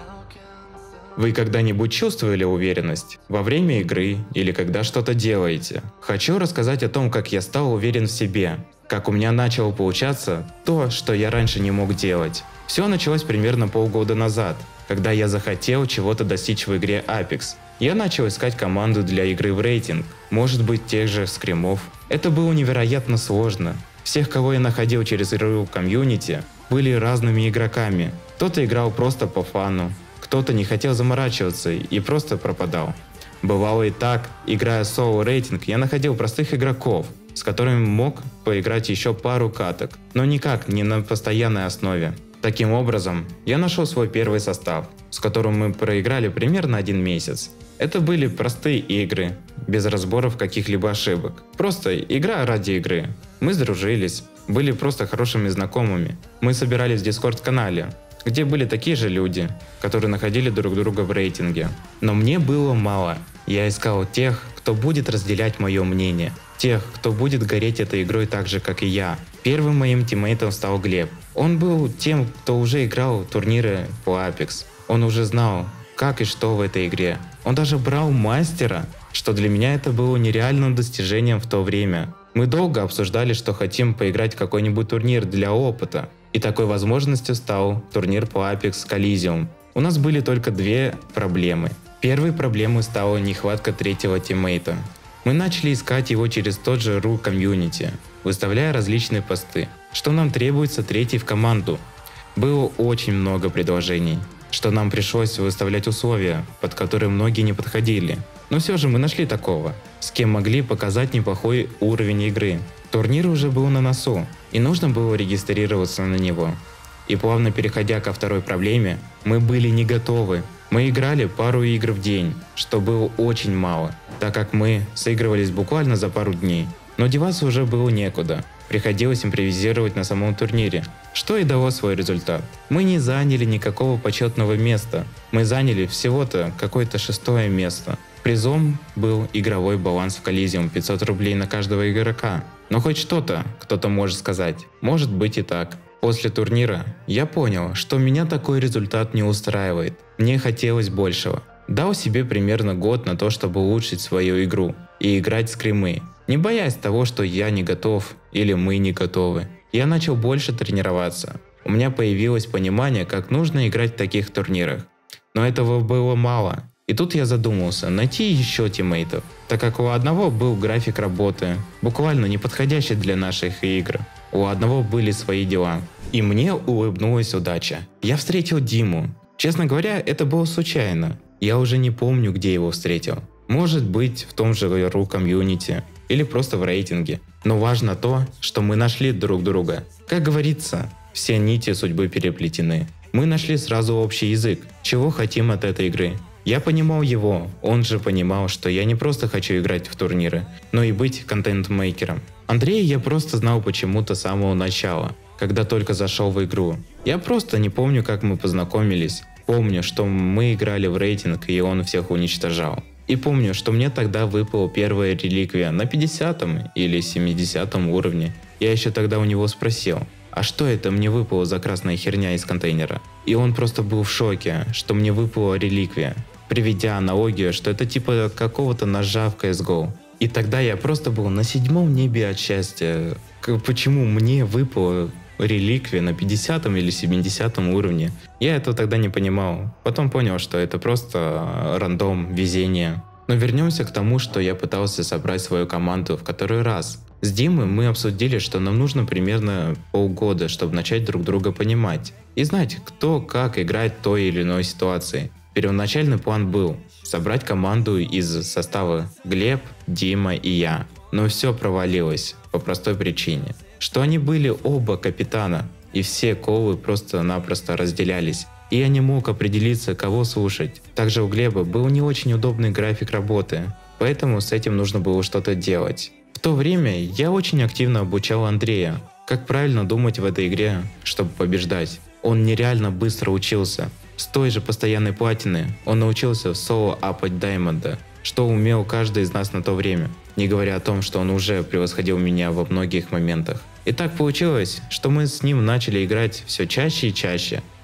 Вы когда-нибудь чувствовали уверенность во время игры или когда что-то делаете? Хочу рассказать о том, как я стал уверен в себе, как у меня начало получаться то, что я раньше не мог делать. Все началось примерно полгода назад, когда я захотел чего-то достичь в игре Apex. Я начал искать команду для игры в рейтинг, может быть тех же скримов. Это было невероятно сложно. Всех, кого я находил через игру комьюнити, были разными игроками. Кто-то играл просто по фану, кто-то не хотел заморачиваться и просто пропадал. Бывало и так, играя соло рейтинг, я находил простых игроков, с которыми мог поиграть еще пару каток, но никак не на постоянной основе. Таким образом, я нашел свой первый состав, с которым мы проиграли примерно 1 месяц. Это были простые игры, без разборов каких-либо ошибок. Просто игра ради игры. Мы сдружились, были просто хорошими знакомыми. Мы собирались в Discord-канале, где были такие же люди, которые находили друг друга в рейтинге. Но мне было мало. Я искал тех, кто будет разделять мое мнение. Тех, кто будет гореть этой игрой так же, как и я. Первым моим тиммейтом стал Глеб. Он был тем, кто уже играл в турниры по Apex. Он уже знал, как и что в этой игре. Он даже брал мастера, что для меня это было нереальным достижением в то время. Мы долго обсуждали, что хотим поиграть в какой-нибудь турнир для опыта. И такой возможностью стал турнир по Apex Coliseum. У нас были только 2 проблемы. Первой проблемой стала нехватка 3-го тиммейта. Мы начали искать его через тот же RU комьюнити, выставляя различные посты, что нам требуется 3-й в команду. Было очень много предложений, что нам пришлось выставлять условия, под которые многие не подходили. Но все же мы нашли такого, с кем могли показать неплохой уровень игры. Турнир уже был на носу, и нужно было регистрироваться на него. И плавно переходя ко второй проблеме, мы были не готовы. Мы играли пару игр в день, что было очень мало, так как мы сыгрывались буквально за пару дней. Но деваться уже было некуда, приходилось импровизировать на самом турнире, что и дало свой результат. Мы не заняли никакого почетного места, мы заняли всего-то какое-то 6-е место. Призом был игровой баланс в Coliseum 500 рублей на каждого игрока. Но хоть что-то кто-то может сказать, может быть и так. После турнира я понял, что меня такой результат не устраивает. Мне хотелось большего. Дал себе примерно год на то, чтобы улучшить свою игру и играть в скримы, не боясь того, что я не готов или мы не готовы. Я начал больше тренироваться. У меня появилось понимание, как нужно играть в таких турнирах. Но этого было мало. И тут я задумался найти еще тиммейтов, так как у одного был график работы, буквально не подходящий для наших игр. У одного были свои дела. И мне улыбнулась удача. Я встретил Диму. Честно говоря, это было случайно. Я уже не помню, где его встретил. Может быть, в том же RU комьюнити или просто в рейтинге. Но важно то, что мы нашли друг друга. Как говорится, все нити судьбы переплетены. Мы нашли сразу общий язык, чего хотим от этой игры. Я понимал его, он же понимал, что я не просто хочу играть в турниры, но и быть контент-мейкером. Андрея я просто знал почему-то с самого начала, когда только зашел в игру. Я просто не помню, как мы познакомились. Помню, что мы играли в рейтинг, и он всех уничтожал. И помню, что мне тогда выпала первая реликвия на 50-м или 70-м уровне. Я еще тогда у него спросил, а что это мне выпало за красная херня из контейнера? И он просто был в шоке, что мне выпала реликвия, приведя аналогию, что это типа какого-то ножа в CSGO. И тогда я просто был на 7-м небе от счастья. Почему мне выпала реликвия на 50-м или 70-м уровне? Я этого тогда не понимал. Потом понял, что это просто рандом, везение. Но вернемся к тому, что я пытался собрать свою команду в который раз. С Димой мы обсудили, что нам нужно примерно полгода, чтобы начать друг друга понимать. И знать, кто как играет в той или иной ситуации. Первоначальный план был собрать команду из состава Глеб, Дима и я. Но все провалилось по простой причине, что они были оба капитана, и все колы просто-напросто разделялись. И я не мог определиться, кого слушать. Также у Глеба был не очень удобный график работы, поэтому с этим нужно было что-то делать. В то время я очень активно обучал Андрея, как правильно думать в этой игре, чтобы побеждать. Он нереально быстро учился. С той же постоянной платины он научился в соло апать Даймонда, что умел каждый из нас на то время, не говоря о том, что он уже превосходил меня во многих моментах. И так получилось, что мы с ним начали играть все чаще и чаще.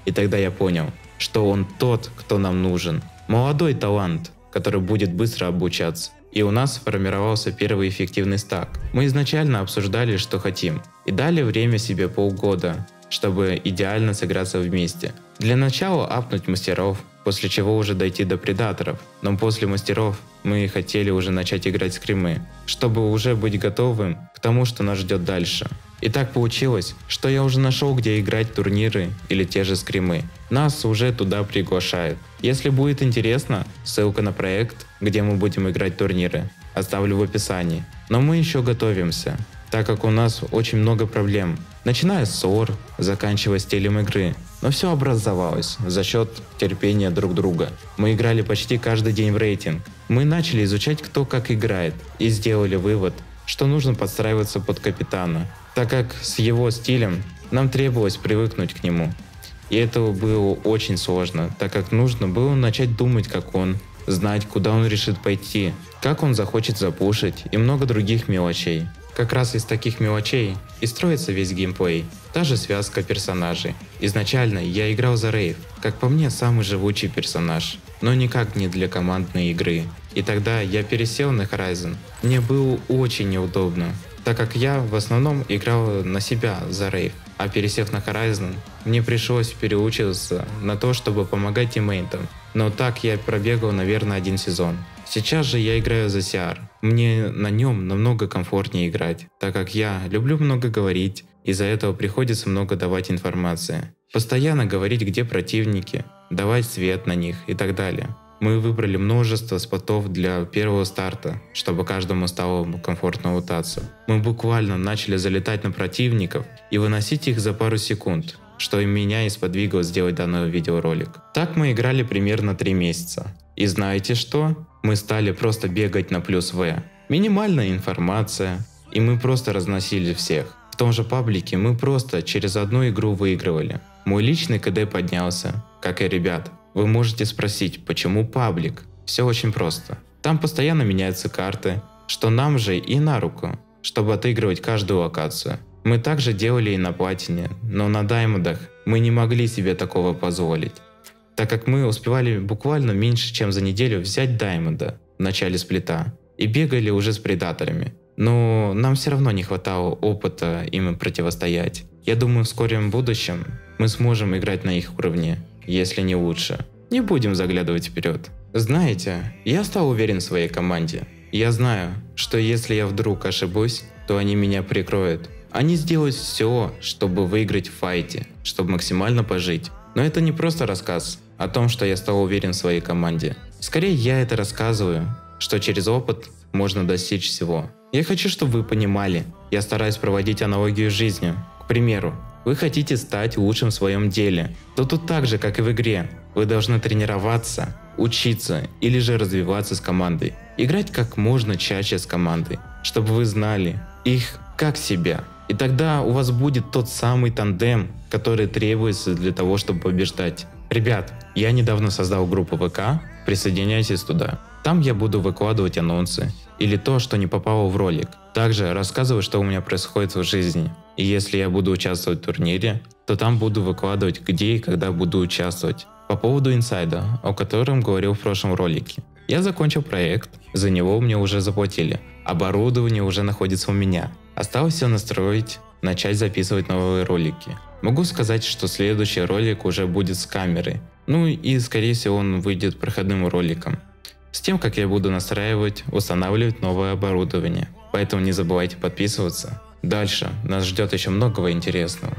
И тогда я понял, что он тот, кто нам нужен. Молодой талант, который будет быстро обучаться. И у нас сформировался первый эффективный стак. Мы изначально обсуждали, что хотим, и дали время себе полгода, чтобы идеально сыграться вместе. Для начала апнуть мастеров, после чего уже дойти до предаторов. Но после мастеров мы хотели уже начать играть скримы, чтобы уже быть готовым к тому, что нас ждет дальше. И так получилось, что я уже нашел, где играть турниры или те же скримы. Нас уже туда приглашают. Если будет интересно, ссылка на проект, где мы будем играть турниры, оставлю в описании. Но мы еще готовимся, так как у нас очень много проблем, начиная с ссор, заканчивая стилем игры. Но все образовалось за счет терпения друг друга. Мы играли почти каждый день в рейтинг. Мы начали изучать, кто как играет, и сделали вывод, что нужно подстраиваться под капитана, так как с его стилем нам требовалось привыкнуть к нему. И это было очень сложно, так как нужно было начать думать, как он, знать, куда он решит пойти, как он захочет запушить и много других мелочей. Как раз из таких мелочей и строится весь геймплей, та же связка персонажей. Изначально я играл за Рейв, как по мне самый живучий персонаж, но никак не для командной игры. И тогда я пересел на Horizon. Мне было очень неудобно, так как я в основном играл на себя за Рейв, а пересев на Horizon, мне пришлось переучиваться на то, чтобы помогать тиммейтам. Но так я пробегал, наверное, 1 сезон. Сейчас же я играю за CR. Мне на нем намного комфортнее играть, так как я люблю много говорить, из-за этого приходится много давать информации. Постоянно говорить, где противники, давать свет на них и так далее. Мы выбрали множество спотов для первого старта, чтобы каждому стало комфортно лутаться. Мы буквально начали залетать на противников и выносить их за пару секунд, что и меня и сподвигло сделать данный видеоролик. Так мы играли примерно 3 месяца. И знаете что? Мы стали просто бегать на плюс В. Минимальная информация, и мы просто разносили всех. В том же паблике мы просто через одну игру выигрывали. Мой личный КД поднялся, как и ребят. Вы можете спросить, почему паблик? Все очень просто. Там постоянно меняются карты, что нам же и на руку, чтобы отыгрывать каждую локацию. Мы также делали и на платине, но на даймондах мы не могли себе такого позволить, так как мы успевали буквально меньше, чем за неделю взять даймонда в начале сплита и бегали уже с предаторами. Но нам все равно не хватало опыта им противостоять. Я думаю, в скором будущем мы сможем играть на их уровне, если не лучше. Не будем заглядывать вперед. Знаете, я стал уверен в своей команде. Я знаю, что если я вдруг ошибусь, то они меня прикроют. Они сделают все, чтобы выиграть в файте, чтобы максимально пожить. Но это не просто рассказ о том, что я стал уверен в своей команде. Скорее я это рассказываю, что через опыт можно достичь всего. Я хочу, чтобы вы понимали, я стараюсь проводить аналогию с жизнью. К примеру, вы хотите стать лучшим в своем деле, то тут так же, как и в игре, вы должны тренироваться, учиться или же развиваться с командой. Играть как можно чаще с командой, чтобы вы знали их как себя. И тогда у вас будет тот самый тандем, который требуется для того, чтобы побеждать. Ребят, я недавно создал группу ВК, присоединяйтесь туда. Там я буду выкладывать анонсы или то, что не попало в ролик. Также рассказываю, что у меня происходит в жизни. И если я буду участвовать в турнире, то там буду выкладывать, где и когда буду участвовать. По поводу инсайда, о котором говорил в прошлом ролике. Я закончил проект, за него мне уже заплатили. Оборудование уже находится у меня. Осталось все настроить, начать записывать новые ролики. Могу сказать, что следующий ролик уже будет с камерой. Ну и скорее всего он выйдет проходным роликом. С тем, как я буду настраивать, устанавливать новое оборудование. Поэтому не забывайте подписываться. Дальше нас ждет еще многого интересного.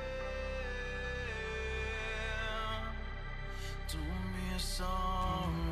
Don't be a song